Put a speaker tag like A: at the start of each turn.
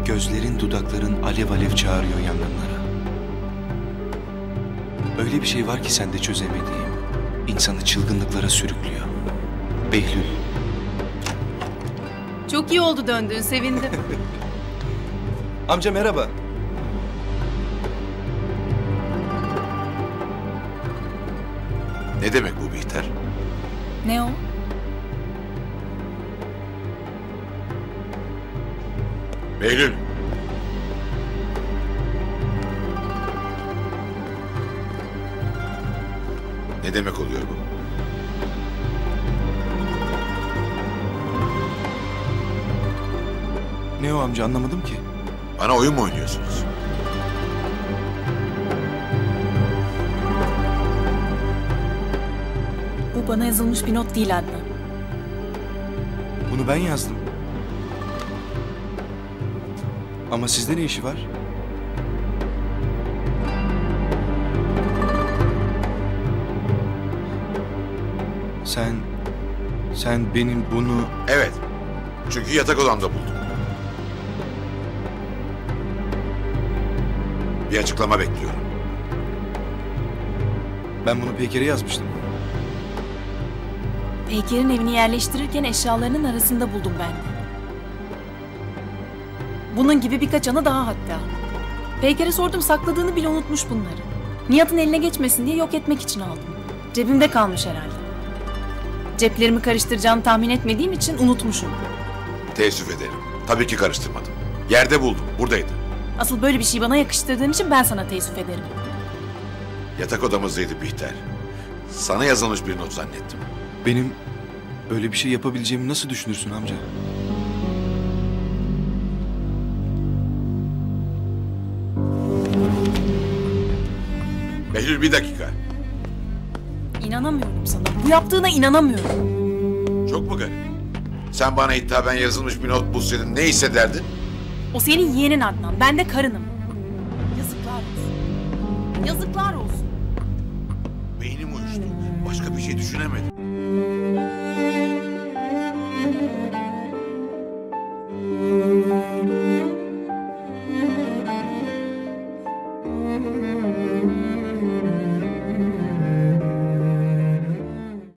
A: Gözlerin, dudakların alev alev çağırıyor yangınlara. Öyle bir şey var ki sende çözemediğim. İnsanı çılgınlıklara sürüklüyor. Behlül.
B: Çok iyi oldu döndüğün, sevindim.
A: Amca merhaba.
C: Ne demek bu Bihter?
B: Ne o?
C: Behlül. Ne demek oluyor bu?
A: Ne o amca, anlamadım ki.
C: Bana oyun mu oynuyorsunuz?
B: Bu bana yazılmış bir not değil Adnan.
A: Bunu ben yazdım. Ama sizde ne işi var? Sen benim bunu...
C: Evet. Çünkü yatak odamda buldum. Bir açıklama bekliyorum.
A: Ben bunu Peyker'e yazmıştım.
B: Peyker'in evini yerleştirirken eşyalarının arasında buldum ben de. Bunun gibi birkaç anı daha hatta. Peyker'e sordum, sakladığını bile unutmuş bunları. Nihat'ın eline geçmesin diye yok etmek için aldım. Cebimde kalmış herhalde. Ceplerimi karıştıracağını tahmin etmediğim için unutmuşum.
C: Teessüf ederim. Tabii ki karıştırmadım. Yerde buldum. Buradaydı.
B: Asıl böyle bir şey bana yakıştırdığın için ben sana teessüf ederim.
C: Yatak odamızdaydı Bihter. Sana yazılmış bir not zannettim.
A: Benim öyle bir şey yapabileceğimi nasıl düşünürsün amca?
C: Behlül bir dakika.
B: İnanamıyorum sana. Bu yaptığına inanamıyorum.
C: Çok mu garip? Sen bana hitaben yazılmış bir not bulsaydın ne hissederdin?
B: O senin yeğenin Adnan. Ben de karınım. Yazıklar olsun. Yazıklar olsun.
C: Beynim uyuştu. Başka bir şey düşünemedim.